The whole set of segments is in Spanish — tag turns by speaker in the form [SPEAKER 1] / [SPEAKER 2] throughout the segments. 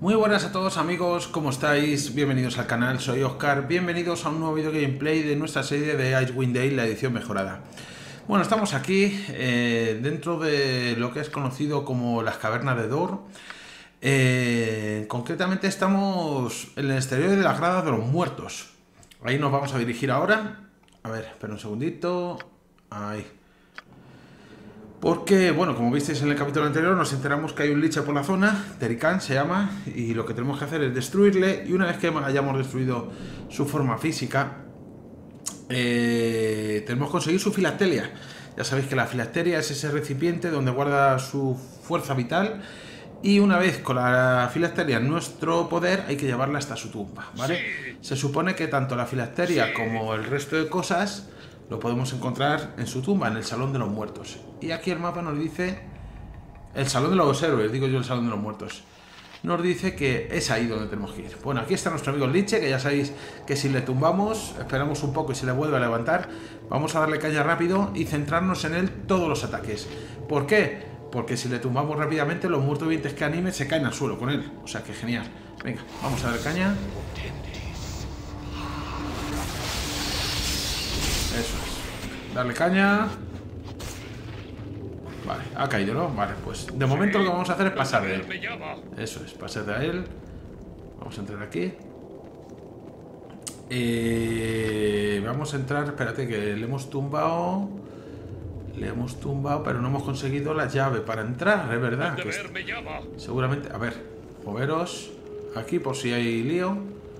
[SPEAKER 1] Muy buenas a todos amigos, ¿cómo estáis? Bienvenidos al canal, soy Oscar, bienvenidos a un nuevo video gameplay de nuestra serie de Icewind Dale, la edición mejorada. Bueno, estamos aquí dentro de lo que es conocido como las cavernas de Dor. Concretamente estamos en el exterior de las gradas de los muertos. Ahí nos vamos a dirigir ahora. A ver, espera un segundito. Ahí. Porque, bueno, como visteis en el capítulo anterior, nos enteramos que hay un liche por la zona, Terikan se llama, y lo que tenemos que hacer es destruirle, y una vez que hayamos destruido su forma física, tenemos que conseguir su filacteria. Ya sabéis que la filacteria es ese recipiente donde guarda su fuerza vital, y una vez con la filacteria en nuestro poder, hay que llevarla hasta su tumba, ¿vale? Se supone que tanto la filacteria como el resto de cosas lo podemos encontrar en su tumba, en el Salón de los Muertos. Y aquí el mapa nos dice... El Salón de los Héroes, digo yo, el Salón de los Muertos. Nos dice que es ahí donde tenemos que ir. Bueno, aquí está nuestro amigo Liche, que ya sabéis que si le tumbamos, esperamos un poco y se le vuelve a levantar, vamos a darle caña rápido y centrarnos en él todos los ataques. ¿Por qué? Porque si le tumbamos rápidamente, los muertos vivientes que anime se caen al suelo con él. O sea que genial. Venga, vamos a darle caña. Eso es. Darle caña. Vale, ha caído, ¿no? Vale, pues de momento lo que vamos a hacer es pasar de él. Eso es, pasar de él. Vamos a entrar aquí. Vamos a entrar, espérate que le hemos tumbado. Le hemos tumbado, pero no hemos conseguido la llave para entrar, es verdad. Que seguramente, a ver, moveros aquí por si hay lío.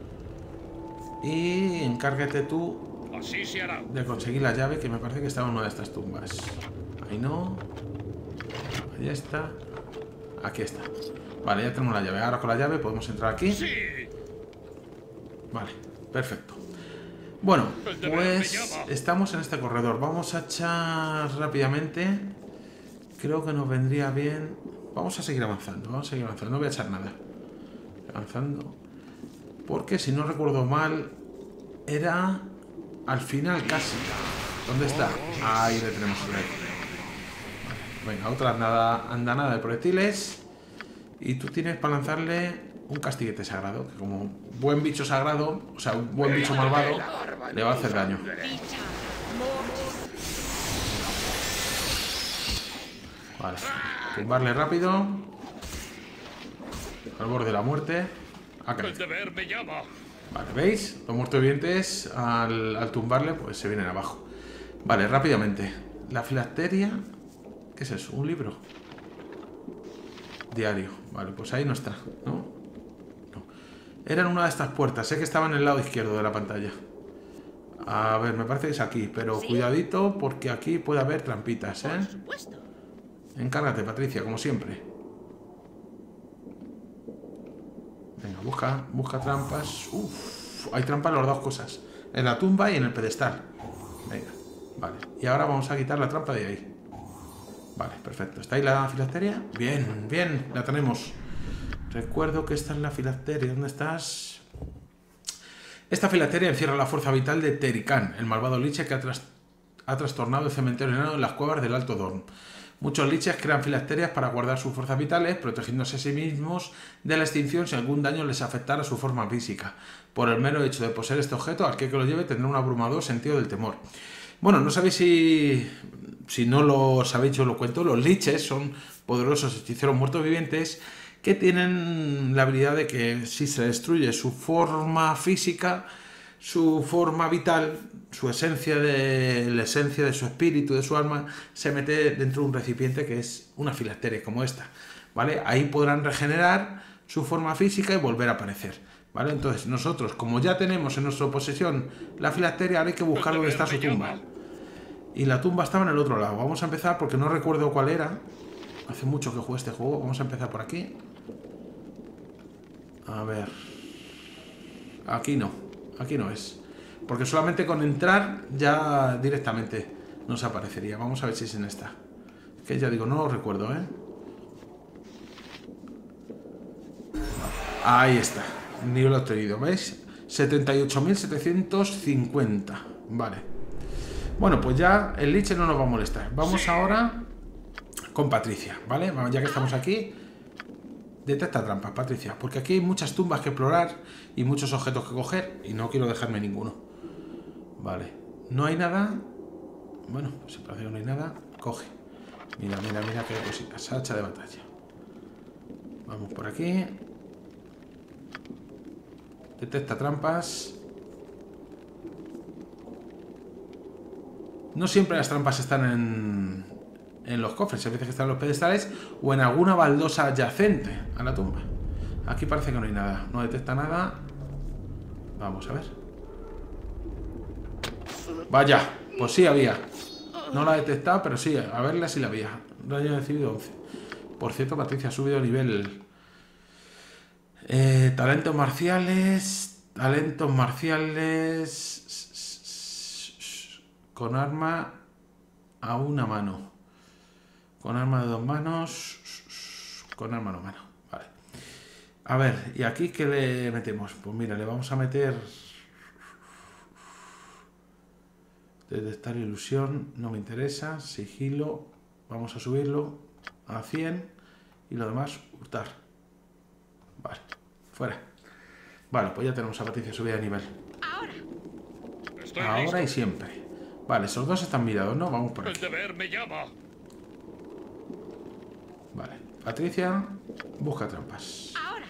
[SPEAKER 1] Y encárgate tú de conseguir la llave, que me parece que estaba en una de estas tumbas. Ahí no. Ahí está. Aquí está. Vale, ya tenemos la llave. Ahora con la llave podemos entrar aquí. Vale, perfecto. Bueno, pues estamos en este corredor. Vamos a echar rápidamente. Creo que nos vendría bien. Vamos a seguir avanzando. Vamos a seguir avanzando. No voy a echar nada. Avanzando. Porque si no recuerdo mal, era al final casi. ¿Dónde está? Ahí le tenemos el rey. Venga, otra andanada de proyectiles. Y tú tienes para lanzarle un castiguete sagrado, que como buen bicho sagrado, o sea, un buen bicho malvado, le va a hacer daño. Vale, tumbarle rápido. Al borde de la muerte. Vale, ¿veis? Los muertos vivientes al tumbarle pues se vienen abajo. Vale, rápidamente. La filacteria. ¿Qué es eso? ¿Un libro? Diario. Vale, pues ahí no está, ¿no? No. Era en una de estas puertas. Sé que estaba en el lado izquierdo de la pantalla. A ver, me parece que es aquí. Pero ¿sí? Cuidadito porque aquí puede haber trampitas, ¿eh? Por supuesto. Encárgate, Patricia, como siempre. Venga, busca trampas. Uf, hay trampas en las dos cosas. En la tumba y en el pedestal. Venga, vale. Y ahora vamos a quitar la trampa de ahí. Vale, perfecto. ¿Está ahí la filacteria? Bien, bien, la tenemos. Recuerdo que esta es la filacteria. ¿Dónde estás? Esta filacteria encierra la fuerza vital de Terikan, el malvado liche que ha trastornado el cementerio enano en las cuevas del Alto Dorn. Muchos liches crean filacterias para guardar sus fuerzas vitales, protegiéndose a sí mismos de la extinción si algún daño les afectara su forma física. Por el mero hecho de poseer este objeto, aquel que lo lleve tendrá un abrumador sentido del temor. Bueno, no sabéis si no lo sabéis, yo lo cuento. Los liches son poderosos hechiceros muertos vivientes que tienen la habilidad de que si se destruye su forma física, su forma vital, la esencia de su espíritu, de su alma, se mete dentro de un recipiente que es una filacteria como esta, ¿vale? Ahí podrán regenerar su forma física y volver a aparecer, ¿vale? Entonces nosotros, como ya tenemos en nuestra posesión la filacteria, ahora hay que buscar dónde está su tumba. Y la tumba estaba en el otro lado. Vamos a empezar porque no recuerdo cuál era. Hace mucho que jugué este juego. Vamos a empezar por aquí. A ver. Aquí no. Aquí no es. Porque solamente con entrar ya directamente nos aparecería. Vamos a ver si es en esta. Que ya digo, no lo recuerdo, ¿eh? Ahí está. Nivel obtenido, ¿veis? 78.750. Vale. Bueno, pues ya el liche no nos va a molestar. Vamos ahora con Patricia, ¿vale? Ya que estamos aquí, Detecta trampas, Patricia, porque aquí hay muchas tumbas que explorar y muchos objetos que coger y no quiero dejarme ninguno. Vale, no hay nada. Bueno, pues si parece que no hay nada, coge. Mira, mira, mira qué cositas. Hacha de batalla. Vamos por aquí. Detecta trampas. No siempre las trampas están en los cofres, a veces que están en los pedestales o en alguna baldosa adyacente a la tumba. Aquí parece que no hay nada, no detecta nada. Vamos a ver. Vaya, pues sí había. No la he detectado, pero sí, a verla sí la había. Rayo recibido 11. Por cierto, Patricia ha subido nivel. Talentos marciales. Talentos marciales. Con arma a una mano. Con arma de 2 manos. Con arma a una mano. Vale. A ver, ¿y aquí qué le metemos? Pues mira, le vamos a meter... Detectar ilusión, no me interesa. Sigilo, vamos a subirlo a 100. Y lo demás, hurtar. Vale, fuera. Vale, pues ya tenemos a Patricia subida de nivel. Ahora y siempre. Vale, esos dos están mirados, ¿no? Vamos por aquí.
[SPEAKER 2] El deber me llama.
[SPEAKER 1] Vale, Patricia, busca trampas.
[SPEAKER 3] Ahora.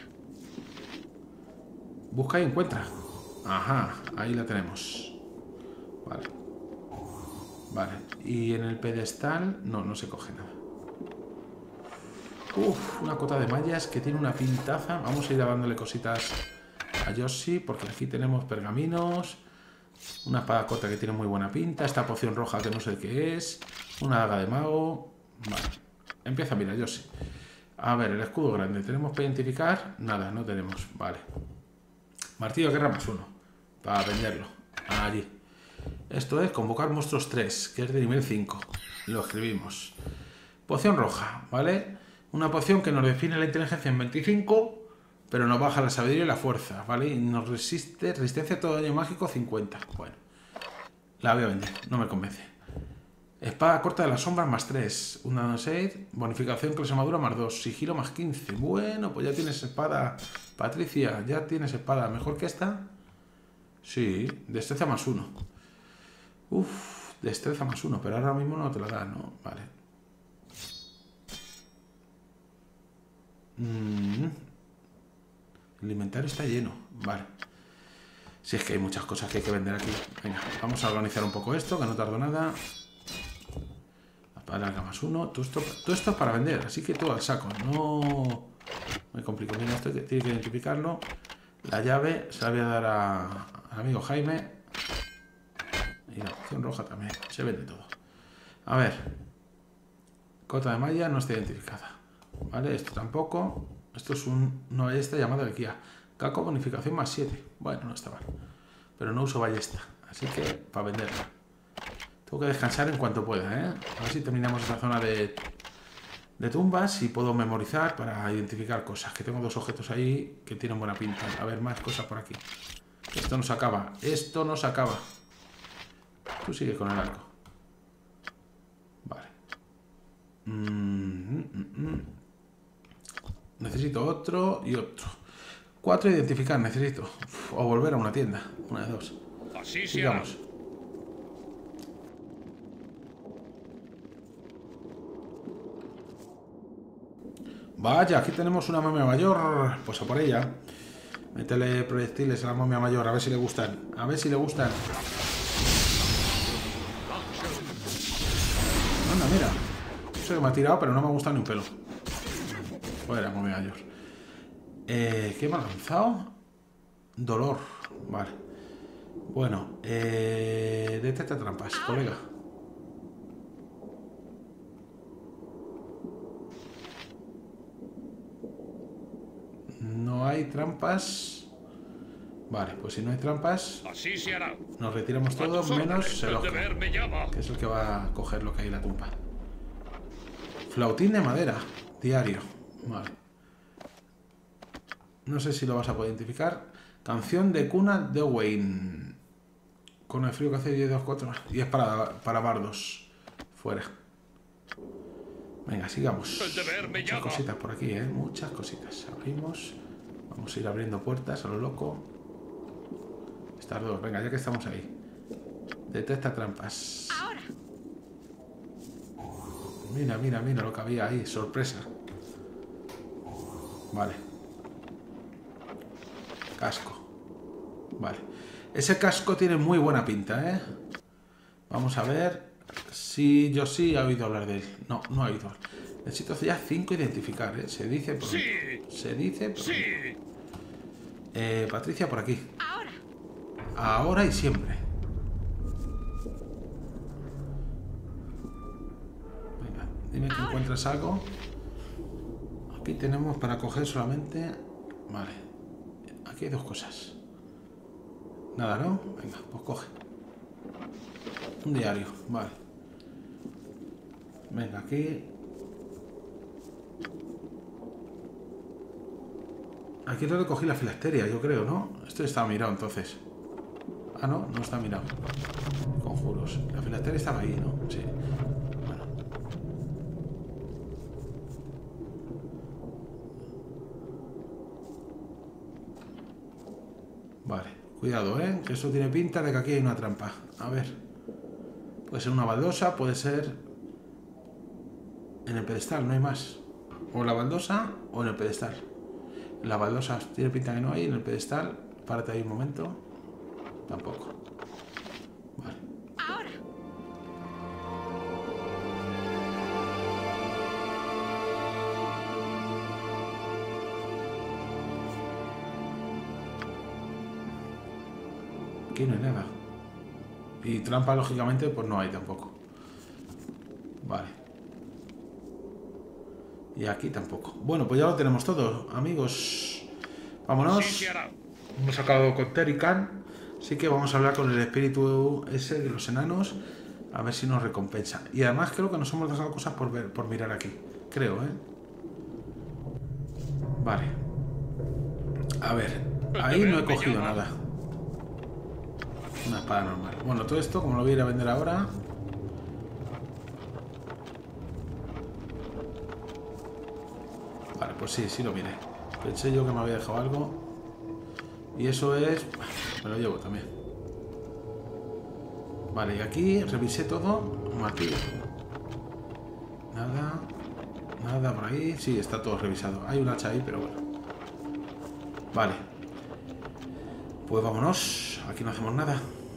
[SPEAKER 1] Busca y encuentra. Ajá, ahí la tenemos. Vale. Vale, y en el pedestal no se coge nada. Uf, una cota de mallas que tiene una pintaza. Vamos a ir dándole cositas a Yoshi, porque aquí tenemos pergaminos. Una espada corta que tiene muy buena pinta. Esta poción roja que no sé qué es. Una daga de mago. Vale. Empieza a mirar, Yoshi. A ver, el escudo grande. ¿Tenemos para identificar? Nada, no tenemos. Vale. Martillo de guerra +1. Para venderlo. Allí. Esto es convocar monstruos 3, que es de nivel 5. Lo escribimos. Poción roja, ¿vale? Una poción que nos define la inteligencia en 25, pero nos baja la sabiduría y la fuerza, ¿vale? Y nos resiste resistencia a todo daño mágico 50. Bueno, la voy a vender, no me convence. Espada corta de las sombras +3. Una 6. Bonificación clase armadura +2. Sigilo +15. Bueno, pues ya tienes espada, Patricia. Ya tienes espada. ¿Mejor que esta? Sí, destreza +1. Uf, destreza +1, pero ahora mismo no te la da, ¿no? Vale. El inventario está lleno. Vale. Si es que hay muchas cosas que hay que vender aquí. Venga, vamos a organizar un poco esto, que no tardo nada. Larga +1. Todo esto es para vender, así que todo al saco. No me complico. Mira, esto tiene que identificarlo. La llave se la voy a dar al amigo Jaime. Y la opción roja también. Se vende todo. A ver. Cota de malla no está identificada. Vale, esto tampoco. Esto es una ballesta llamada de Kia. Caco bonificación +7. Bueno, no está mal. Pero no uso ballesta. Así que para venderla. Tengo que descansar en cuanto pueda, ¿eh? A ver si terminamos esta zona de tumbas y puedo memorizar para identificar cosas. Que tengo 2 objetos ahí que tienen buena pinta. A ver, más cosas por aquí. Esto no se acaba. Esto no se acaba. Tú sigue con el arco. Vale. Necesito otro y otro. 4 identificar, necesito. O volver a una tienda. Una de 2.
[SPEAKER 2] Así
[SPEAKER 1] Sigamos. Vaya, aquí tenemos una momia mayor. Pues a por ella. Métele proyectiles a la momia mayor, a ver si le gustan. A ver si le gustan. Anda, mira. No sé que me ha tirado, pero no me ha gustado ni un pelo. Fuera, momia mayor. ¿Qué me ha lanzado? Dolor. Vale. Bueno, detecta trampas, colega. No hay trampas. Vale, pues si no hay trampas,
[SPEAKER 2] así se hará.
[SPEAKER 1] Nos retiramos todos menos el ojo,
[SPEAKER 2] que
[SPEAKER 1] es el que va a coger lo que hay en la tumba. Flautín de madera, diario. Vale. No sé si lo vas a poder identificar. Canción de cuna de Wayne. Con el frío que hace 10, 2, 4. Y es para bardos. Fuera. Venga, sigamos.
[SPEAKER 2] El deber me
[SPEAKER 1] Muchas
[SPEAKER 2] llama.
[SPEAKER 1] cositas por aquí, ¿eh? Muchas cositas. Abrimos. Vamos a ir abriendo puertas a lo loco. Estas dos. Venga, ya que estamos ahí. Detecta trampas.
[SPEAKER 3] Ahora.
[SPEAKER 1] Mira, mira, mira lo que había ahí. Sorpresa. Vale. Casco. Vale. Ese casco tiene muy buena pinta, ¿eh? Vamos a ver si yo sí he oído hablar de él. No, no he oído. Necesito ya 5 identificar, ¿eh? Se dice pronto.
[SPEAKER 2] Sí.
[SPEAKER 1] Se dice pronto.
[SPEAKER 2] Sí.
[SPEAKER 1] Patricia, por aquí.
[SPEAKER 3] Ahora.
[SPEAKER 1] Ahora y siempre. Venga, dime que encuentras algo. Aquí tenemos para coger solamente... Vale. Aquí hay 2 cosas. Nada, ¿no? Venga, pues coge. Un diario, vale. Venga, aquí... Aquí es donde cogí la filasteria, yo creo, ¿no? Esto estaba mirado entonces. Ah, no, no está mirado. Conjuros. La filasteria estaba ahí, ¿no? Sí. Bueno. Vale, cuidado, ¿eh? Que eso tiene pinta de que aquí hay una trampa. A ver. Puede ser una baldosa, puede ser... En el pedestal, no hay más. O la baldosa o en el pedestal. La baldosa tiene pinta que no hay, en el pedestal, párate ahí un momento. Tampoco. Vale.
[SPEAKER 3] Ahora.
[SPEAKER 1] Aquí no hay nada. Y trampa, lógicamente, pues no hay tampoco. Vale. Y aquí tampoco. Bueno, pues ya lo tenemos todo, amigos. Vámonos.
[SPEAKER 2] Sí, se hará.
[SPEAKER 1] Hemos acabado con Terican. Así que vamos a hablar con el espíritu ese de los enanos. A ver si nos recompensa. Y además creo que nos hemos dejado cosas por ver, por mirar aquí. Creo, ¿eh? Vale. A ver. Ahí no he cogido nada. Una espada normal. Bueno, todo esto, como lo voy a ir a vender ahora. Vale, pues sí, sí lo miré. Pensé yo que me había dejado algo. Y eso es... Me lo llevo también. Vale, y aquí revisé todo. Un martillo. Nada. Nada por ahí. Sí, está todo revisado. Hay un hacha ahí, pero bueno. Vale. Pues vámonos. Aquí no hacemos nada.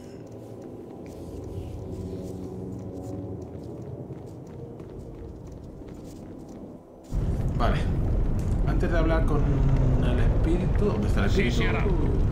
[SPEAKER 1] Vale. Antes de hablar con el espíritu... ¿Dónde está el
[SPEAKER 2] Sí,
[SPEAKER 1] espíritu?
[SPEAKER 2] se hará.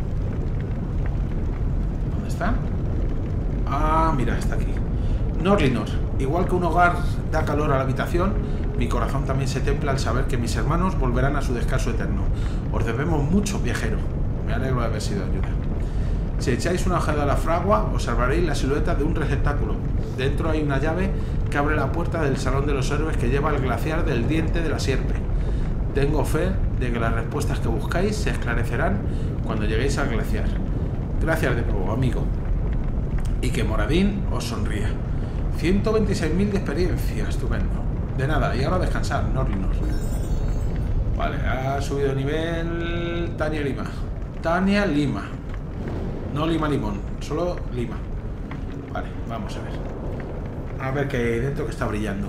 [SPEAKER 1] ¿Dónde está? Ah, mira, está aquí. Norlinor. Igual que un hogar da calor a la habitación, mi corazón también se templa al saber que mis hermanos volverán a su descanso eterno. Os debemos mucho, viajero. Me alegro de haber sido de ayuda. Si echáis una ojeada a la fragua, observaréis la silueta de un receptáculo. Dentro hay una llave que abre la puerta del Salón de los Héroes que lleva al glaciar del Diente de la Sierpe. Tengo fe de que las respuestas que buscáis se esclarecerán cuando lleguéis al glaciar. Gracias de nuevo, amigo. Y que Moradin os sonría. 126.000 de experiencia, estupendo. De nada, y ahora descansar, Norlinor. Vale, ha subido de nivel Tania Lima. Tania Lima. No Lima Limón, solo Lima. Vale, vamos a ver. A ver qué hay dentro que está brillando.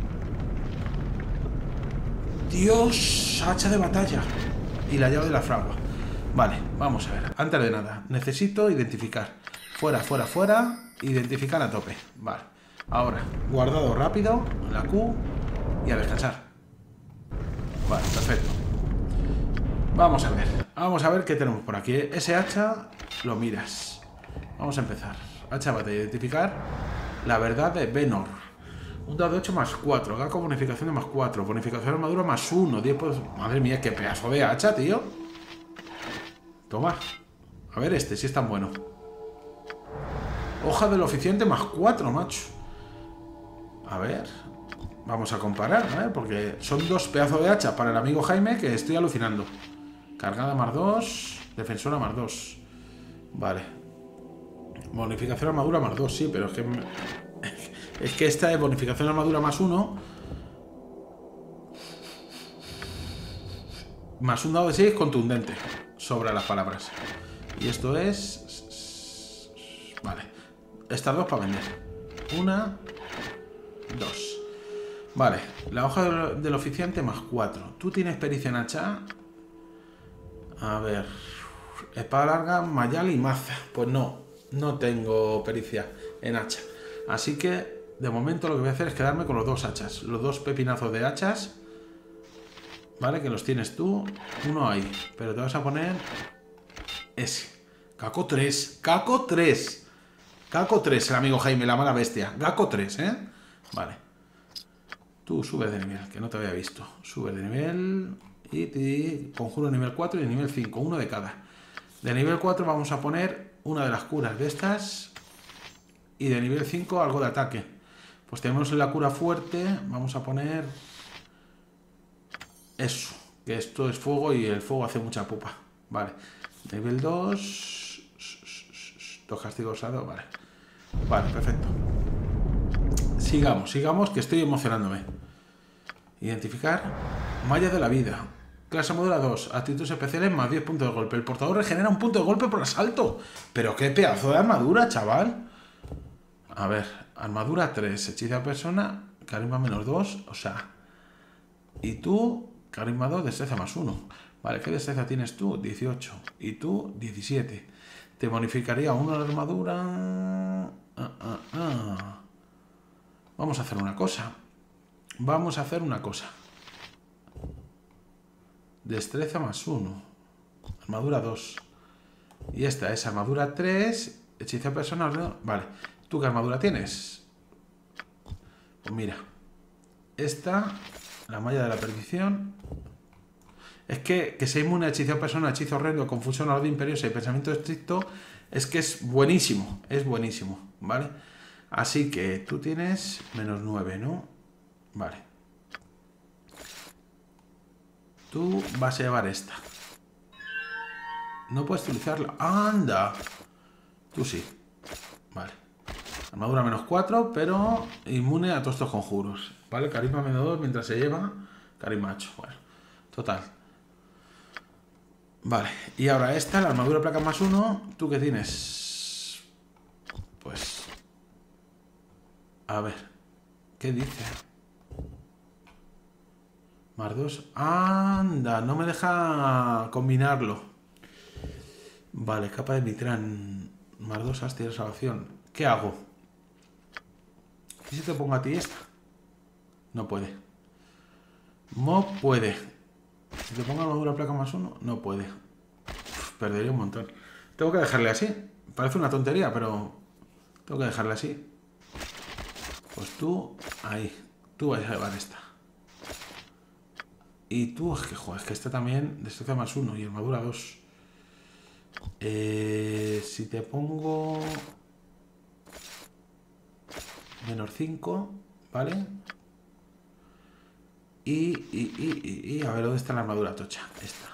[SPEAKER 1] Dios, hacha de batalla. Y la llave de la fragua. Vale, vamos a ver. Antes de nada, necesito identificar. Fuera, fuera, fuera. Identificar a tope. Vale. Ahora, guardado rápido. La Q. Y a descansar. Vale, perfecto. Vamos a ver. Vamos a ver qué tenemos por aquí. Ese hacha lo miras. Vamos a empezar. Hacha de batalla. Identificar la verdad de Venor. Un dado de 8 más 4. Gaco bonificación de más 4. Bonificación de armadura más 1. 10 pues... Madre mía, qué pedazo de hacha, tío. Toma. A ver este, si es tan bueno. Hoja del oficiante más 4, macho. A ver. Vamos a comparar, ¿eh? Porque son 2 pedazos de hacha para el amigo Jaime que estoy alucinando. Cargada más 2. Defensora más 2. Vale. Bonificación de armadura más 2, sí, pero es que... Es que esta es bonificación de armadura más 1. Más un dado de 6 contundente. Sobra las palabras. Y esto es... Vale. Estas dos para vender. 1, 2. Vale. La hoja del oficiante más 4. ¿Tú tienes pericia en hacha? A ver... Espada larga, mayal y maza. Pues no. No tengo pericia en hacha. Así que... De momento lo que voy a hacer es quedarme con los dos hachas. Los dos pepinazos de hachas. Vale, que los tienes tú. Uno ahí. Pero te vas a poner... Ese. Caco 3. Caco 3. Caco 3, el amigo Jaime, la mala bestia. Caco 3, ¿eh? Vale. Tú subes de nivel, que no te había visto. Subes de nivel. Y te conjuro nivel 4 y nivel 5. Uno de cada. De nivel 4 vamos a poner una de las curas de estas. Y de nivel 5 algo de ataque. Pues tenemos la cura fuerte. Vamos a poner... Eso. Que esto es fuego y el fuego hace mucha pupa. Vale. Nivel 2. 2 castigos usados. Vale. Vale, perfecto. Sigamos, que estoy emocionándome. Identificar. Malla de la vida. Clase armadura 2. Actitudes especiales más 10 puntos de golpe. El portador regenera un punto de golpe por asalto. Pero qué pedazo de armadura, chaval. A ver, armadura 3, hechiza a persona, carisma menos 2, o sea... Y tú, carisma 2, destreza más 1. Vale, ¿qué destreza tienes tú? 18. Y tú, 17. Te bonificaría 1 la armadura... Vamos a hacer una cosa. Destreza más 1. Armadura 2. Y esta es armadura 3, hechiza a persona... Vale. ¿Tú qué armadura tienes? Pues mira. Esta, la malla de la perdición. Es que sea inmune a hechizo persona, hechizo horrendo, confusión, orden imperiosa y pensamiento estricto, es que es buenísimo, ¿vale? Así que tú tienes menos 9, ¿no? Vale. Tú vas a llevar esta. No puedes utilizarla. ¡Anda! Tú sí. Vale. Armadura menos 4, pero inmune a todos estos conjuros. ¿Vale? Carisma menos 2 mientras se lleva. Carisma 8. Bueno, total. Vale. Y ahora esta, la armadura placa más 1. ¿Tú qué tienes? Pues... A ver. ¿Qué dice? Más 2. ¡Anda! No me deja combinarlo. Vale, capa de Mitran. Más 2 hasta de salvación. ¿Qué hago? ¿Y si te pongo a ti esta? No puede. No puede. Si te pongo armadura placa más 1, no puede. Perdería un montón. Tengo que dejarle así. Parece una tontería, pero... Tengo que dejarle así. Pues tú, ahí. Tú vas a llevar esta. Y tú, es que, joder, es que esta también destreza más 1 y armadura 2. Si te pongo... Menos 5, ¿vale? Y a ver, ¿dónde está la armadura tocha? Esta.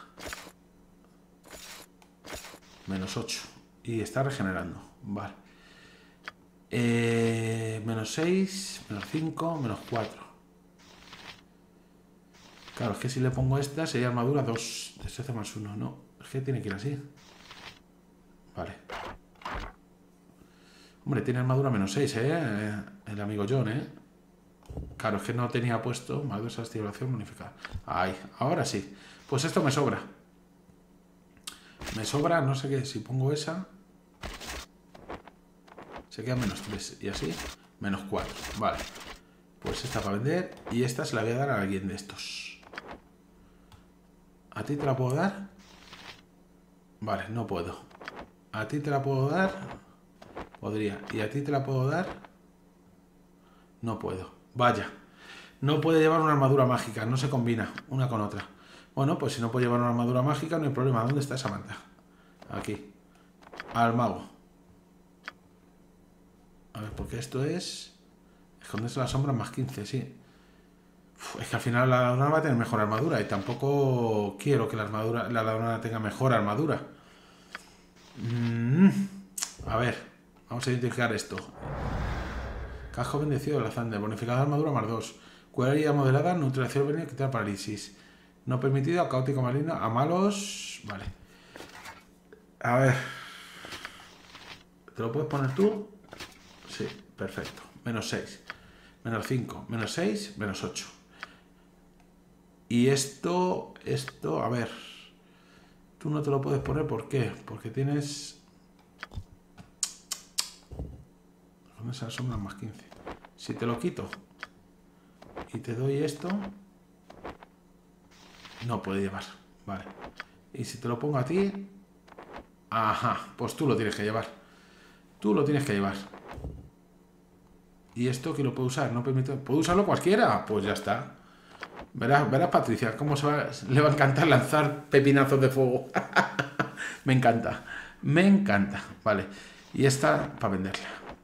[SPEAKER 1] Menos 8. Y está regenerando. Vale. Menos 6, menos 5, menos 4. Claro, es que si le pongo esta sería armadura 2. Destreza más 1, ¿no? Es que tiene que ir así. Vale. Hombre, tiene armadura menos 6, el amigo John, Claro, es que no tenía puesto más 2 activación bonificada. Ahí, ahora sí. Pues esto me sobra. Me sobra, no sé qué, si pongo esa... Se queda menos 3. Y así, menos 4. Vale. Pues esta para vender. Y esta se la voy a dar a alguien de estos. ¿A ti te la puedo dar? Vale, no puedo. ¿A ti te la puedo dar? Podría. ¿Y a ti te la puedo dar? No puedo. Vaya. No puede llevar una armadura mágica. No se combina una con otra. Bueno, pues si no puede llevar una armadura mágica, no hay problema. ¿Dónde está Samantha? Aquí. Al mago. A ver, porque esto es... Esconderse la sombra más 15, sí. Uf, es que al final la ladrona va a tener mejor armadura. Y tampoco quiero que la ladrona tenga mejor armadura. A ver. Vamos a identificar esto. Casco bendecido de la Zander. Bonificada de armadura más 2. Cuerda modelada, neutralización veneno, quitar parálisis. No permitido, a caótico maligno, a malos... Vale. A ver. ¿Te lo puedes poner tú? Sí, perfecto. Menos 6. Menos 5. Menos 6. Menos 8. Y esto, a ver. Tú no te lo puedes poner, ¿por qué? Porque tienes... Con esas sombras más 15. Si te lo quito y te doy esto, no puede llevar. Vale. Y si te lo pongo a ti... Ajá, pues tú lo tienes que llevar. Tú lo tienes que llevar. ¿Y esto que lo puedo usar? No permite... ¿Puedo usarlo cualquiera? Pues ya está. Verás, Patricia, cómo le va a encantar lanzar pepinazos de fuego. Me encanta. Me encanta. Vale. Y esta para venderla.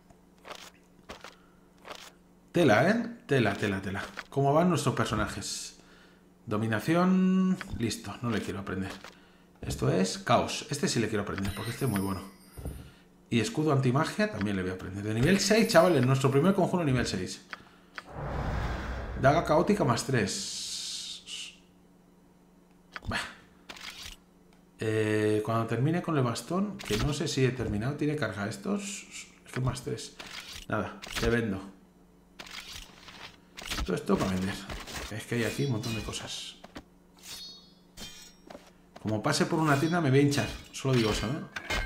[SPEAKER 1] Tela, ¿eh? Tela. ¿Cómo van nuestros personajes? Dominación... Listo, no le quiero aprender. Esto es caos. Este sí le quiero aprender porque este es muy bueno. Y escudo antimagia también le voy a aprender. De nivel 6, chavales. Nuestro primer conjuro nivel 6. Daga caótica más 3. Cuando termine con el bastón, que no sé si he terminado, tiene carga estos. Es que más 3. Nada, te vendo. Todo esto para vender. Es que hay aquí un montón de cosas. Como pase por una tienda me voy a hinchar. Solo digo eso, ¿eh?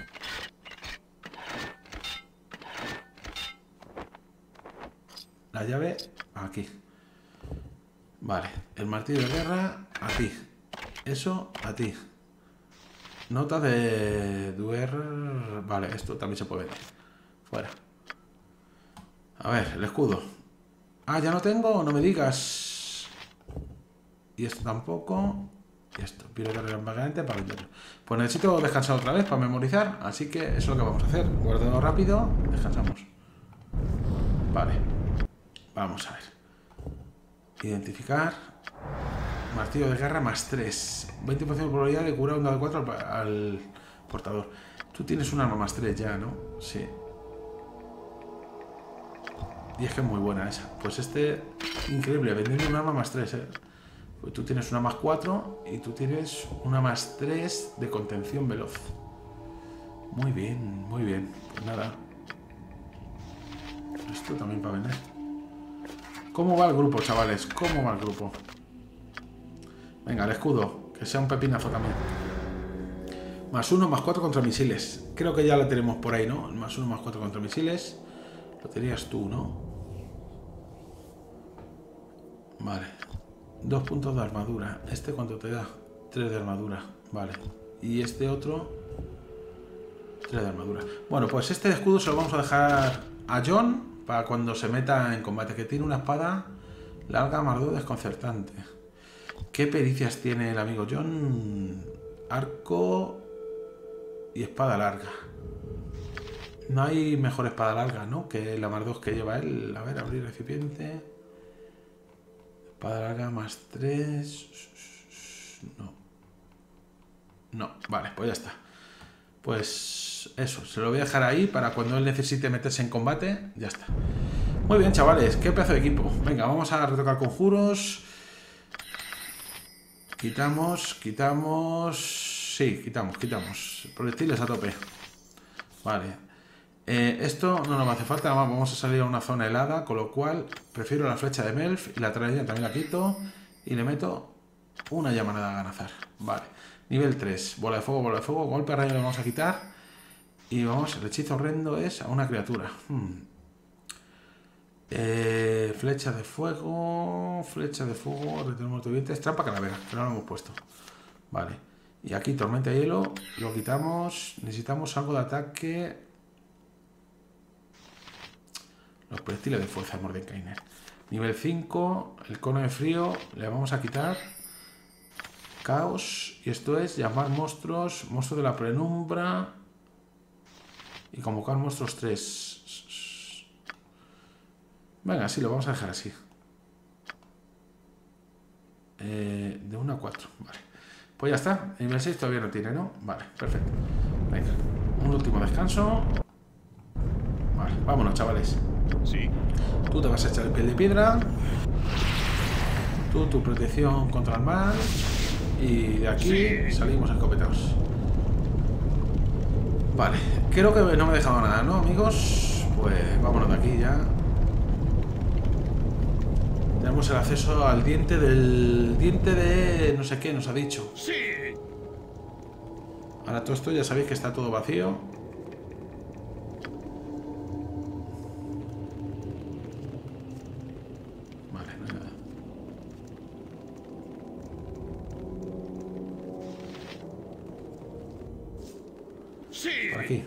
[SPEAKER 1] La llave aquí. Vale. El martillo de guerra a ti. Eso a ti. Nota de duer... Vale, esto también se puede ver. Fuera. A ver, el escudo. Ah, ya no tengo, no me digas. Y esto tampoco. Y esto, pido de relámpagamente para venderlo. Pues necesito descansar otra vez para memorizar. Así que eso es lo que vamos a hacer. Guardado rápido, descansamos. Vale. Vamos a ver. Identificar. Martillo de guerra más 3. 20% de probabilidad de curar un dado de 4 al portador. Tú tienes un arma más 3 ya, ¿no? Sí. Y es que es muy buena esa. Pues este, increíble, vendiendo un arma más 3, ¿eh? Pues tú tienes una más 4 y tú tienes una más 3 de contención veloz. Muy bien, muy bien. Pues nada. Esto también para vender. ¿Cómo va el grupo, chavales? ¿Cómo va el grupo? Venga, el escudo. Que sea un pepinazo también. Más 1, más 4 contra misiles. Creo que ya la tenemos por ahí, ¿no? Más 1, más 4 contra misiles. Lo tenías tú, ¿no? Vale. 2 puntos de armadura. ¿Este cuánto te da? 3 de armadura. Vale. Y este otro... 3 de armadura. Bueno, pues este escudo se lo vamos a dejar a John para cuando se meta en combate. Que tiene una espada larga, amargo, desconcertante. ¿Qué pericias tiene el amigo John? Arco y espada larga. No hay mejor espada larga, ¿no? Que la más 2 que lleva él. A ver, abrir recipiente. Espada larga más 3. No. No, vale, pues ya está. Pues eso, se lo voy a dejar ahí para cuando él necesite meterse en combate. Ya está. Muy bien, chavales, qué pedazo de equipo. Venga, vamos a retocar conjuros. Quitamos. Sí, quitamos. Proyectiles a tope. Vale. Esto no nos hace falta, vamos a salir a una zona helada, con lo cual prefiero la flecha de Melf y la tragedia también la quito y le meto una llamarada a ganazar. Vale, nivel 3, bola de fuego, golpe rayo le vamos a quitar y vamos, el hechizo horrendo es a una criatura. Flecha de fuego, retenemos motovientes, trampa calavera, que no lo hemos puesto. Vale, y aquí tormenta de hielo, lo quitamos, necesitamos algo de ataque. Los proyectiles de fuerza de Mordenkainen. Nivel 5, el cono de frío, le vamos a quitar. Caos, y esto es llamar monstruos, monstruo de la penumbra. Y convocar monstruos 3. Venga, sí, lo vamos a dejar así. De 1 a 4, vale. Pues ya está, el nivel 6 todavía no tiene, ¿no? Vale, perfecto. Venga, un último descanso. Vale, vámonos, chavales.
[SPEAKER 2] Sí.
[SPEAKER 1] Tú te vas a echar el piel de piedra. Tú, tu protección contra el mal. Y de aquí salimos escopetados. Vale, creo que no me he dejado nada, ¿no, amigos? Pues vámonos de aquí ya. Tenemos el acceso al diente del... diente de... no sé qué nos ha dicho.
[SPEAKER 2] Sí.
[SPEAKER 1] Ahora todo esto ya sabéis que está todo vacío. Vale, no hay nada.
[SPEAKER 2] Sí.
[SPEAKER 1] Por aquí.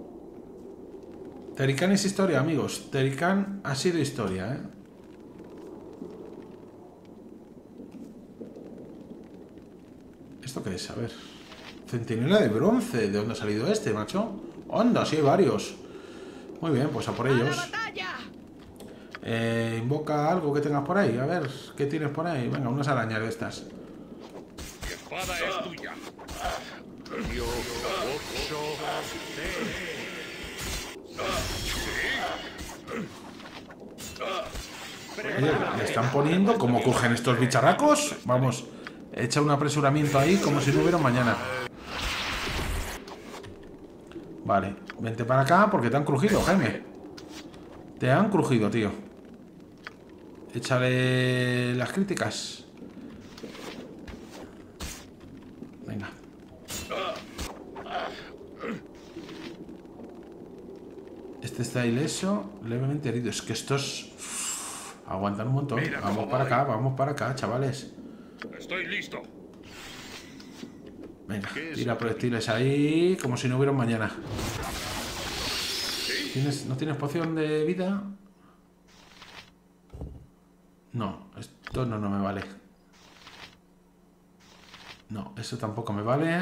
[SPEAKER 1] Terican es historia, amigos. Terican ha sido historia, ¿eh? ¿Esto qué es? A ver. Centinela de bronce. ¿De dónde ha salido este, macho? ¡Onda! Sí, hay varios. Muy bien, pues a por ellos. Invoca algo que tengas por ahí. A ver, ¿qué tienes por ahí? Venga, unas arañas de estas.
[SPEAKER 2] Mi espada es tuya.
[SPEAKER 1] Oye, le están poniendo como cogen estos bicharracos. Vamos, echa un apresuramiento ahí como si no hubiera un mañana. Vale, vente para acá porque te han crujido, Jaime. Te han crujido, tío. Échale las críticas. Venga. Este está ileso, levemente herido. Es que estos aguantan un montón. Vamos para acá, chavales.
[SPEAKER 2] Estoy listo.
[SPEAKER 1] Venga, tira proyectiles ahí como si no hubiera un mañana. ¿No tienes poción de vida? No, esto no me vale. No, eso tampoco me vale.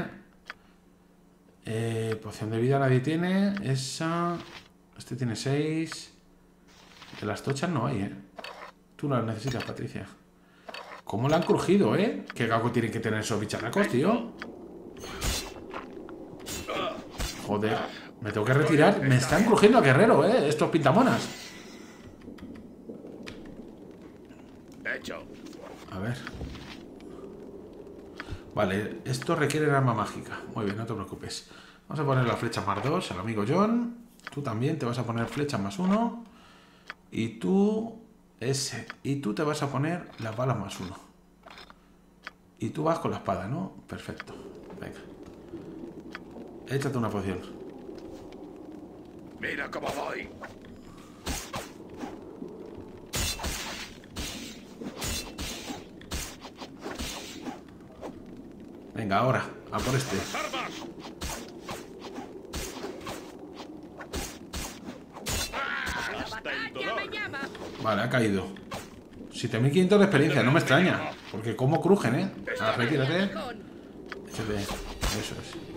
[SPEAKER 1] Poción de vida nadie tiene. Esa... Este tiene 6. De las tochas no hay, ¿eh? Tú las necesitas, Patricia. ¿Cómo la han crujido, eh? ¿Qué gago tienen que tener esos bicharracos, tío? Joder, me tengo que retirar. Me están crujiendo a guerrero, eh. Estos pintamonas.
[SPEAKER 2] Hecho.
[SPEAKER 1] A ver. Vale, esto requiere arma mágica. Muy bien, no te preocupes. Vamos a poner la flecha más 2 al amigo John. Tú también te vas a poner flecha más 1. Y tú... ese. Y tú te vas a poner las balas más 1. Y tú vas con la espada, ¿no? Perfecto. Venga. Échate una poción.
[SPEAKER 2] Mira cómo voy.
[SPEAKER 1] Venga, ahora. A por este.
[SPEAKER 2] ¡Armas! Hasta el dolor.
[SPEAKER 1] Vale, ha caído. 7500 de experiencia, no me extraña. Porque como crujen, ¿eh? Ahora, retírate. Échate. Eso es.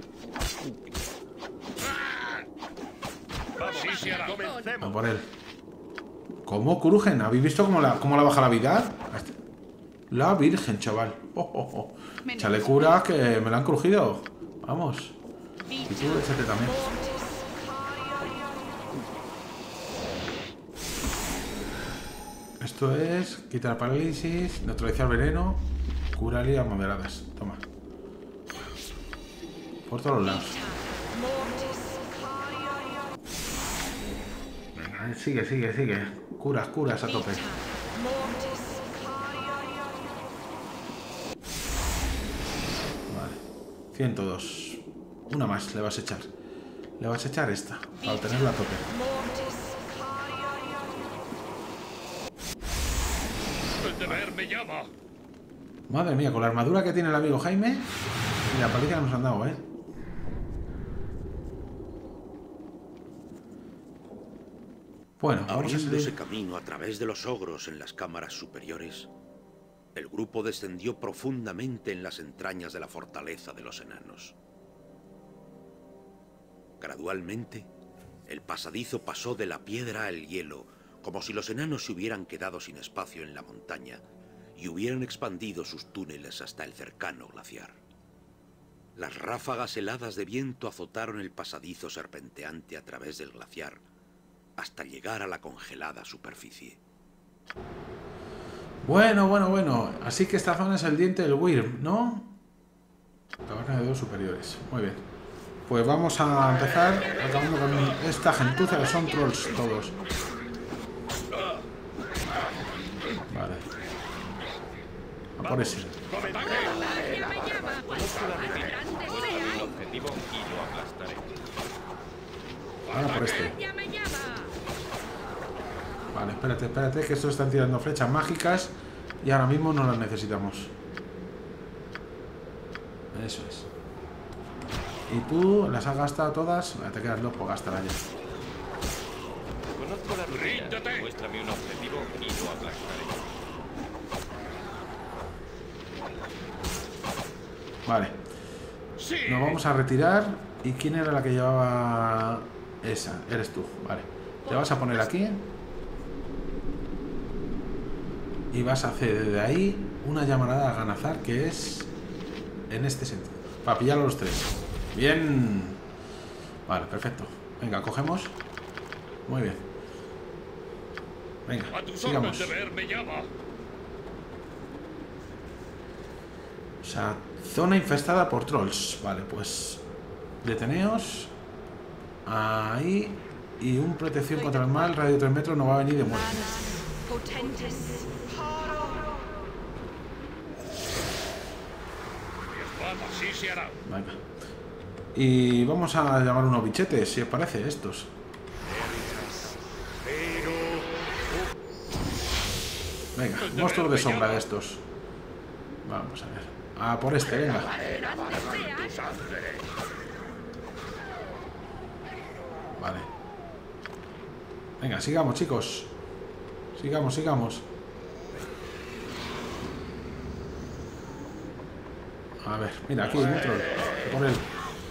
[SPEAKER 2] Sí, comencemos.
[SPEAKER 1] A por él. ¿Cómo crujen? ¿Habéis visto cómo la baja la vida? La virgen, chaval. Chale cura que me la han crujido. Vamos. Y tú échate también. Esto es quitar parálisis, neutralizar veneno, curar heridas moderadas. Toma. Por todos los lados. Sigue. Curas a tope. Vale. 102. Una más le vas a echar. Le vas a echar esta, para tenerla a tope.
[SPEAKER 2] El deber me llama.
[SPEAKER 1] Madre mía, con la armadura que tiene el amigo Jaime y la paliza que nos han dado, ¿eh? Bueno, vamos a
[SPEAKER 3] Abriéndose
[SPEAKER 1] salir.
[SPEAKER 3] camino a través de los ogros en las cámaras superiores, el grupo descendió profundamente en las entrañas de la fortaleza de los enanos. Gradualmente, el pasadizo pasó de la piedra al hielo, como si los enanos se hubieran quedado sin espacio en la montaña y hubieran expandido sus túneles hasta el cercano glaciar. Las ráfagas heladas de viento azotaron el pasadizo serpenteante a través del glaciar hasta llegar a la congelada superficie.
[SPEAKER 1] Bueno, bueno, bueno. Así que esta zona es el diente del Wyrm, ¿no? Taberna de dedos superiores. Muy bien. Pues vamos a empezar acabando con esta gentuza que son trolls todos. Vale. A por ese. Ahora por este. Vale, espérate, espérate, que estos están tirando flechas mágicas y ahora mismo no las necesitamos. Eso es. Y tú las has gastado todas. Te quedan dos por gastar allá.
[SPEAKER 2] Conozco la rutina. Muéstrame un objetivo y lo aplastaré.
[SPEAKER 1] Vale. Nos vamos a retirar. ¿Y quién era la que llevaba esa? Eres tú, vale. Te vas a poner aquí. Y vas a hacer de ahí una llamarada a Ganazar, que es en este sentido. Para pillar a los tres. Bien. Vale, perfecto. Venga, cogemos. Muy bien. Venga, sigamos. O sea, zona infestada por trolls. Vale, pues deteneos. Ahí. Y un protección contra el mal, radio 3 metros, no va a venir de muerte.
[SPEAKER 2] Así se hará.
[SPEAKER 1] Venga. Y vamos a llamar unos bichetes, si os parece, estos. Venga, monstruos de sombra de estos. Vamos a ver. A por este, venga. Vale. Venga, sigamos, chicos. Sigamos, sigamos. A ver, mira, aquí hay un troll. Por él.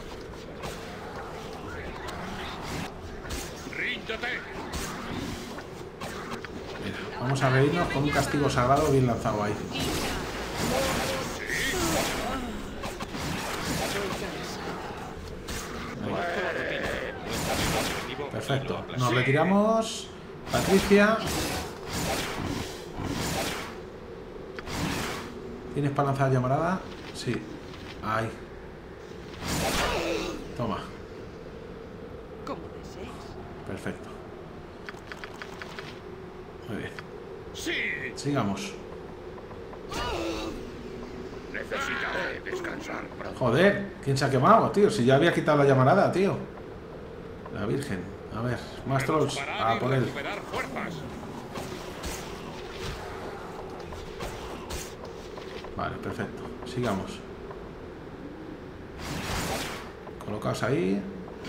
[SPEAKER 1] Mira, vamos a reírnos con un castigo sagrado bien lanzado ahí. Perfecto. Nos retiramos. Patricia. ¿Tienes para lanzar llamarada? Sí. Ahí. Toma. Perfecto. Muy bien. Sigamos.
[SPEAKER 2] Necesitaré descansar.
[SPEAKER 1] Joder, ¿quién se ha quemado, tío? Si ya había quitado la llamarada, tío. La Virgen. A ver, más trolls. A por él. Vale, perfecto. Sigamos. Colocaos ahí.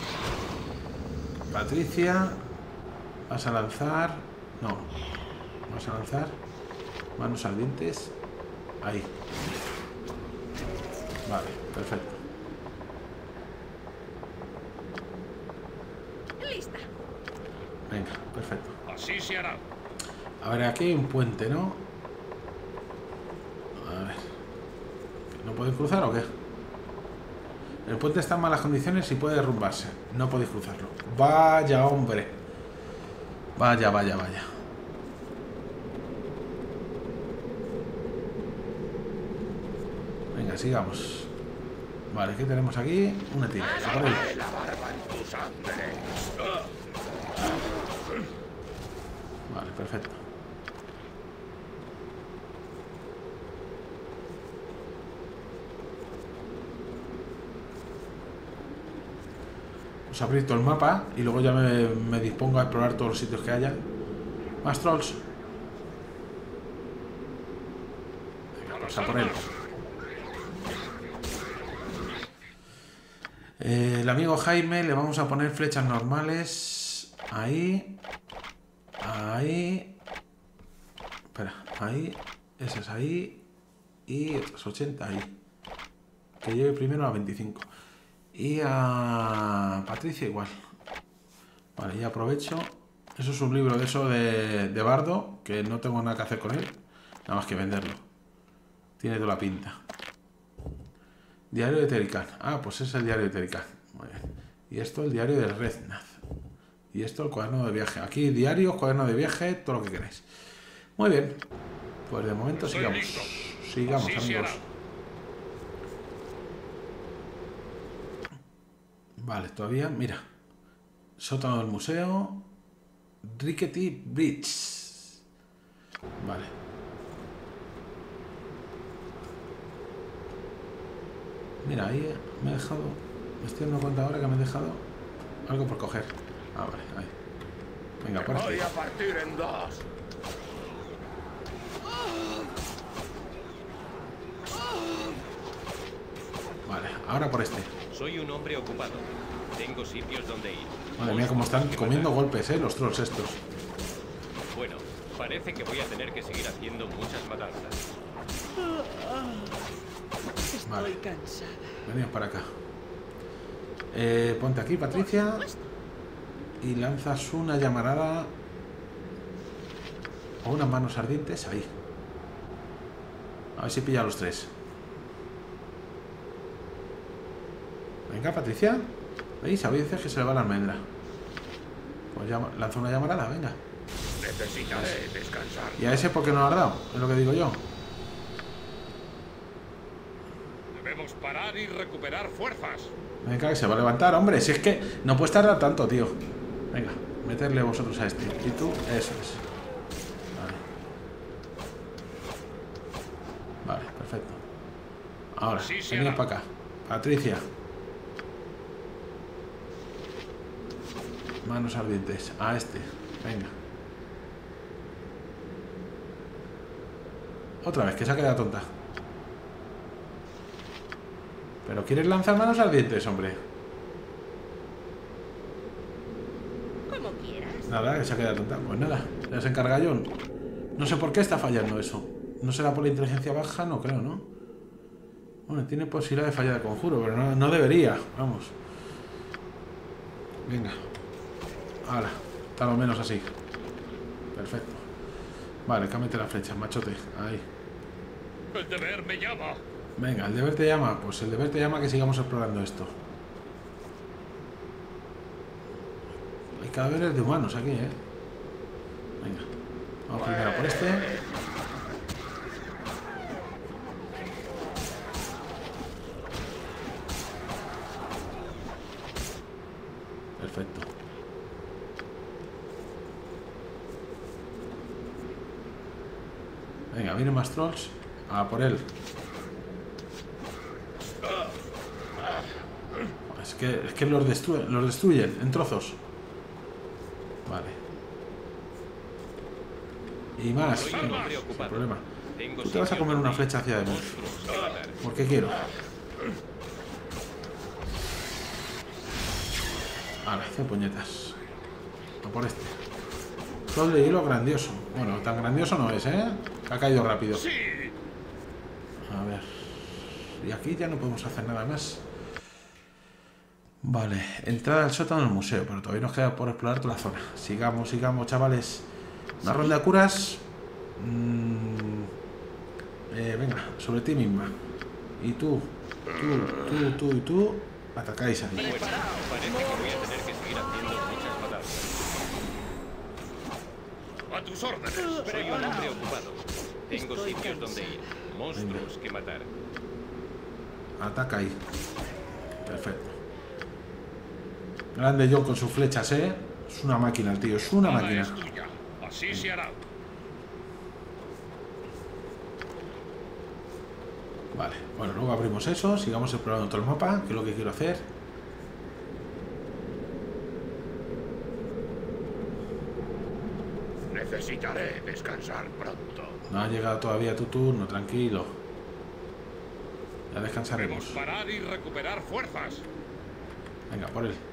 [SPEAKER 1] Patricia. Vas a lanzar. No. Vas a lanzar. Manos ardientes. Ahí. Vale, perfecto.
[SPEAKER 4] Lista.
[SPEAKER 1] Venga, perfecto.
[SPEAKER 2] Así se hará.
[SPEAKER 1] A ver, aquí hay un puente, ¿no? A ver. ¿No podéis cruzar o qué? El puente está en malas condiciones y puede derrumbarse. No podéis cruzarlo. Vaya, hombre. Vaya, vaya, vaya. Venga, sigamos. Vale, ¿qué tenemos aquí? Una tira. Vale, perfecto. Os abrir todo el mapa y luego ya me dispongo a explorar todos los sitios que haya. Más trolls. Venga, pues a por él. El amigo Jaime le vamos a poner flechas normales. Ahí. Ahí. Espera, ahí. Esas ahí. Y otras 80 ahí. Que lleve primero a 25. Y a Patricia igual. Vale, ya aprovecho. Eso es un libro de eso de bardo, que no tengo nada que hacer con él. Nada más que venderlo. Tiene toda la pinta. Diario de Terican. Ah, pues es el diario de Terican. Muy bien. Y esto el diario de Rednath. Y esto el cuaderno de viaje. Aquí diario, cuaderno de viaje, todo lo que queráis. Muy bien. Pues de momento
[SPEAKER 4] Estoy
[SPEAKER 1] sigamos.
[SPEAKER 4] listo.
[SPEAKER 1] Sigamos,
[SPEAKER 4] Así se
[SPEAKER 1] amigos.
[SPEAKER 4] hará.
[SPEAKER 1] Vale, todavía, mira. Sótano del museo. Rickety Bridge. Vale. Mira, ahí me he dejado. Me estoy dando cuenta ahora que me he dejado algo por coger. Ah, vale, ahí. Venga, por
[SPEAKER 4] Voy
[SPEAKER 1] aquí.
[SPEAKER 4] a partir en dos.
[SPEAKER 1] Vale, ahora por este.
[SPEAKER 2] Soy un hombre ocupado. Tengo sitios donde ir.
[SPEAKER 1] Madre mía, cómo están comiendo golpes, los trolls estos.
[SPEAKER 2] Bueno, parece que voy a tener que seguir haciendo muchas matanzas.
[SPEAKER 5] Estoy
[SPEAKER 1] Vale.
[SPEAKER 5] cansada.
[SPEAKER 1] Venid para acá. Ponte aquí, Patricia. Y lanzas una llamarada. O unas manos ardientes ahí. A ver si pilla a los tres. Venga, Patricia. ¿Veis? A veces que se le va la almendra. Pues lanza una llamarada, venga.
[SPEAKER 4] Necesitaré descansar.
[SPEAKER 1] ¿Y a ese por qué no lo ha dado? Es lo que digo yo.
[SPEAKER 4] Debemos parar y recuperar fuerzas.
[SPEAKER 1] Venga, que se va a levantar, hombre. Si es que no puedes tardar tanto, tío. Venga, meterle vosotros a este. Y tú, eso es. Vale. Vale, perfecto. Ahora,
[SPEAKER 4] Sí, se
[SPEAKER 1] venid
[SPEAKER 4] hará.
[SPEAKER 1] para acá. Patricia. Manos ardientes. A este. Venga. Otra vez, que se ha quedado tonta. Pero ¿quieres lanzar manos ardientes, hombre?
[SPEAKER 5] Como quieras.
[SPEAKER 1] Nada, que se ha quedado tonta. Pues nada, ya se encarga John. No sé por qué está fallando eso. No será por la inteligencia baja, no creo, ¿no? Bueno, tiene posibilidad de fallar de conjuro, pero no debería. Vamos. Venga. Ahora, está lo menos así. Perfecto. Vale, cámbiate la flecha, machote. Ahí.
[SPEAKER 4] El deber me llama.
[SPEAKER 1] Venga, el deber te llama. Pues el deber te llama que sigamos explorando esto. Hay cadáveres de humanos aquí, ¿eh? Venga. Vamos primero por este. Perfecto. Venga, vienen más trolls. A por él. Es que los destruyen en trozos. Vale. Y más.
[SPEAKER 2] Soy un
[SPEAKER 1] Venga,
[SPEAKER 2] hombre
[SPEAKER 1] sin
[SPEAKER 2] ocupado.
[SPEAKER 1] problema.
[SPEAKER 2] Tengo
[SPEAKER 1] Tú te vas a
[SPEAKER 2] sitios
[SPEAKER 1] comer una
[SPEAKER 2] donde ir.
[SPEAKER 1] flecha hacia adentro.
[SPEAKER 2] Monstruos que matar.
[SPEAKER 1] Porque quiero. Vale, 100 puñetas. A por este. Troll de hielo grandioso. Bueno, tan grandioso no es, ¿eh? Que ha caído rápido.
[SPEAKER 4] Sí.
[SPEAKER 1] A ver. Y aquí ya no podemos hacer nada más. Vale, entrada al sótano del museo, pero todavía nos queda por explorar toda la zona. Sigamos, sigamos, chavales. Una ronda de curas. Venga, sobre ti misma. Y tú y tú. Atacáis ahí.
[SPEAKER 2] Bueno, parece que voy a tener que seguir haciendo muchas matanzas.
[SPEAKER 4] A tus órdenes.
[SPEAKER 2] Soy un hombre ocupado. Tengo
[SPEAKER 5] Estoy
[SPEAKER 2] sitios donde ir. Monstruos que matar.
[SPEAKER 1] Ataca ahí. Perfecto. Grande John con sus flechas, ¿eh? Es una máquina el tío, es una
[SPEAKER 4] Nada
[SPEAKER 1] máquina.
[SPEAKER 4] es tuya. Así se hará.
[SPEAKER 1] Vale, bueno, luego abrimos eso, sigamos explorando todo el mapa, que es lo que quiero hacer.
[SPEAKER 4] Necesitaré descansar pronto.
[SPEAKER 1] No ha llegado todavía tu turno, tranquilo. Ya
[SPEAKER 4] Debemos
[SPEAKER 1] descansaremos.
[SPEAKER 4] parar y recuperar fuerzas.
[SPEAKER 1] Venga, por él.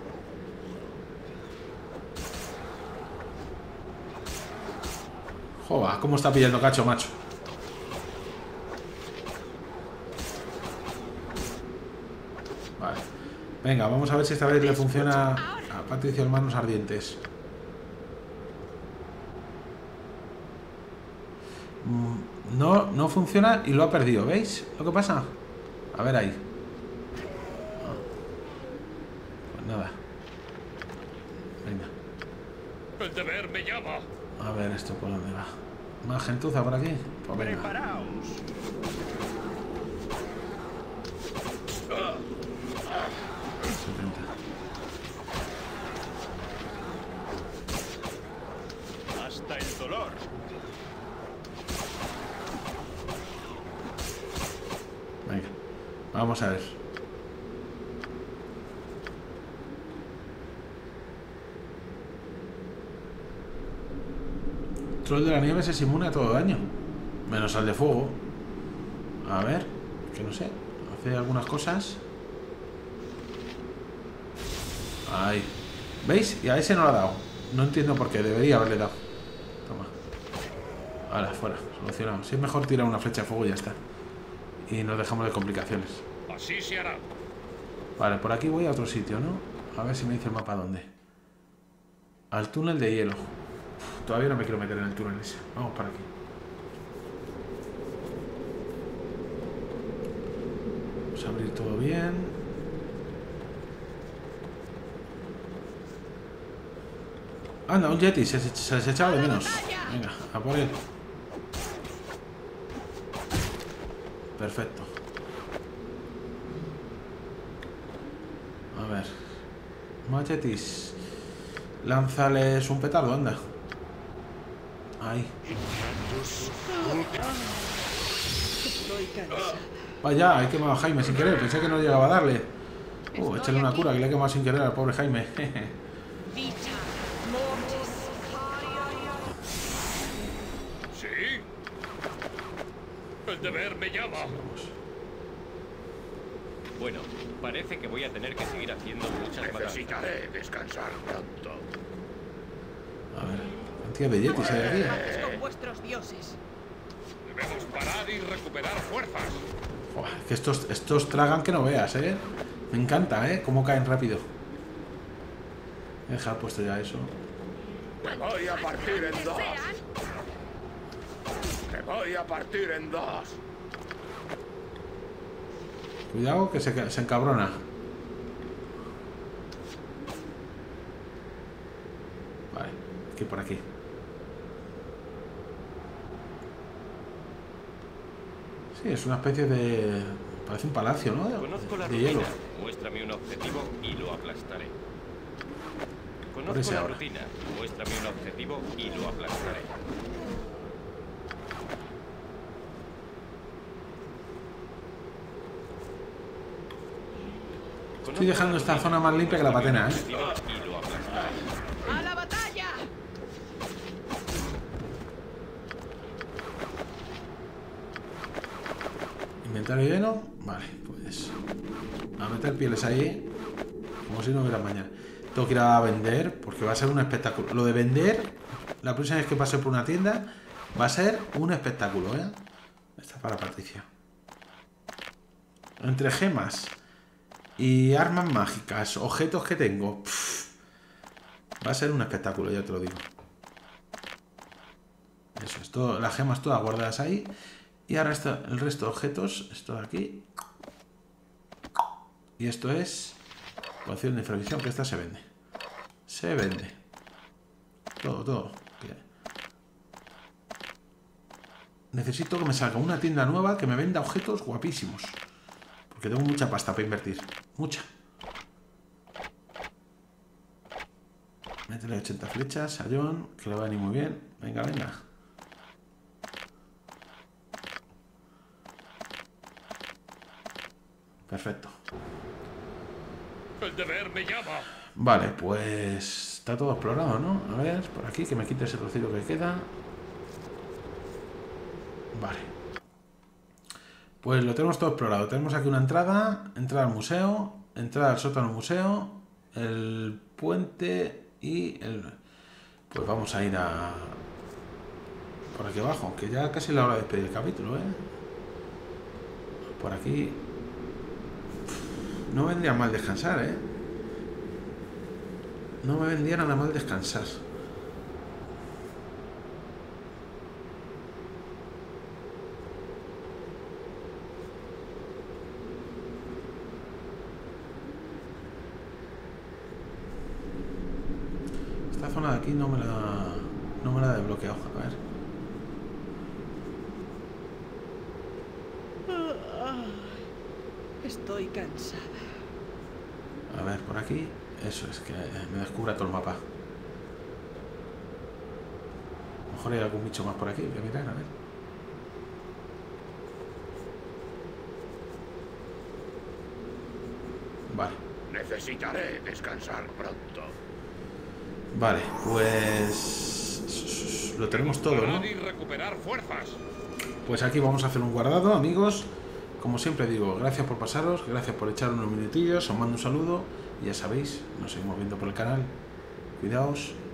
[SPEAKER 1] Joder, cómo está pillando cacho, macho. Vale. Venga, vamos a ver si esta vez le funciona a Patricia el manos ardientes. No funciona y lo ha perdido, ¿veis lo que pasa? A ver ahí. Pues nada. Venga.
[SPEAKER 4] El deber me llama.
[SPEAKER 1] A ver esto por dónde va. ¿Más gentuza por aquí? Pues venga.
[SPEAKER 6] Preparaos. Hasta el dolor.
[SPEAKER 1] Venga, vamos a ver. Troll de la nieve se inmune a todo daño, menos al de fuego. A ver, que no sé, hace algunas cosas. Ahí, ¿veis? Y a ese no lo ha dado. No entiendo por qué, debería haberle dado. Toma. Ahora, fuera, solucionado. Si es mejor tirar una flecha de fuego y ya está. Y nos dejamos de complicaciones.
[SPEAKER 4] Así se hará.
[SPEAKER 1] Vale, por aquí voy a otro sitio, ¿no? A ver si me dice el mapa dónde. Al túnel de hielo. Uf, todavía no me quiero meter en el túnel ese. Vamos para aquí. Vamos a abrir todo bien. Anda, un Yeti, se les echaba de menos. Venga, a por él. Perfecto. A ver. Más Yetis. Lánzales un petardo, anda. Ahí.
[SPEAKER 5] Estoy cansada.
[SPEAKER 1] Vaya, he quemado a Jaime sin querer. Pensé que no llegaba a darle. Échale una cura, que le he quemado sin querer al pobre Jaime.
[SPEAKER 5] Dicha. Mortis.
[SPEAKER 4] ¿Sí? El deber me llama.
[SPEAKER 2] Bueno, parece que voy a tener que seguir haciendo muchas batallas.
[SPEAKER 4] Necesitaré descansar pronto.
[SPEAKER 1] A ver, cantidad de Yetis hay aquí.
[SPEAKER 5] Haces con vuestros dioses.
[SPEAKER 4] Debemos parar y recuperar fuerzas.
[SPEAKER 1] Joder, que estos tragan que no veas, ¿eh? Me encanta, ¿eh? Cómo caen rápido. He dejado puesto ya eso.
[SPEAKER 4] Te voy a partir en dos. Te voy a partir en dos.
[SPEAKER 1] Cuidado que se encabrona. Vale, aquí por aquí. Sí, es una especie de... Parece un palacio, ¿no?
[SPEAKER 2] Conozco la
[SPEAKER 1] De hielo.
[SPEAKER 2] rutina. Muéstrame un objetivo y lo aplastaré.
[SPEAKER 1] Por
[SPEAKER 2] Conozco
[SPEAKER 1] ese
[SPEAKER 2] la
[SPEAKER 1] ahora.
[SPEAKER 2] rutina. Muéstrame un objetivo y lo aplastaré.
[SPEAKER 1] Estoy dejando esta zona más limpia que la patena, ¿eh?
[SPEAKER 2] Y lo aplastaré.
[SPEAKER 5] ¡A la batalla!
[SPEAKER 1] Inventario lleno. Vale, pues... A meter pieles ahí. Como si no hubiera mañana. Tengo que ir a vender, porque va a ser un espectáculo. Lo de vender, la próxima vez que pase por una tienda, va a ser un espectáculo, ¿eh? Esta es para Patricia. Entre gemas y armas mágicas, objetos que tengo. Va a ser un espectáculo, ya te lo digo. Eso es todo, las gemas todas guardadas ahí. Y ahora el resto de objetos, esto de aquí. Y esto es poción de infravisión, que esta se vende. Se vende. Todo. Necesito que me salga una tienda nueva que me venda objetos guapísimos. Porque tengo mucha pasta para invertir. Mucha. Métele 80 flechas a John, que le va a venir muy bien. Venga. Perfecto.
[SPEAKER 4] El deber me llama.
[SPEAKER 1] Vale, pues está todo explorado, ¿no? A ver, por aquí, que me quite ese trocito que queda. Vale. Pues lo tenemos todo explorado. Tenemos aquí una entrada al museo, entrada al sótano museo, el puente y el... Pues vamos a ir a... por aquí abajo, que ya casi es la hora de despedir el capítulo, ¿eh? Por aquí... No vendría mal descansar, ¿eh? No me vendría nada mal descansar. Esta zona de aquí no me la he desbloqueado. A ver.
[SPEAKER 5] Estoy cansada.
[SPEAKER 1] A ver, por aquí. Eso es, que me descubra todo el mapa. A lo mejor hay algún bicho más por aquí. Voy a mirar, a ver. Vale.
[SPEAKER 4] Necesitaré descansar pronto.
[SPEAKER 1] Vale, pues... Lo tenemos todo, ¿no?
[SPEAKER 4] Parad y recuperar fuerzas.
[SPEAKER 1] Pues aquí vamos a hacer un guardado, amigos. Como siempre digo, gracias por pasaros, gracias por echar unos minutillos, os mando un saludo y ya sabéis, nos seguimos viendo por el canal. Cuidaos.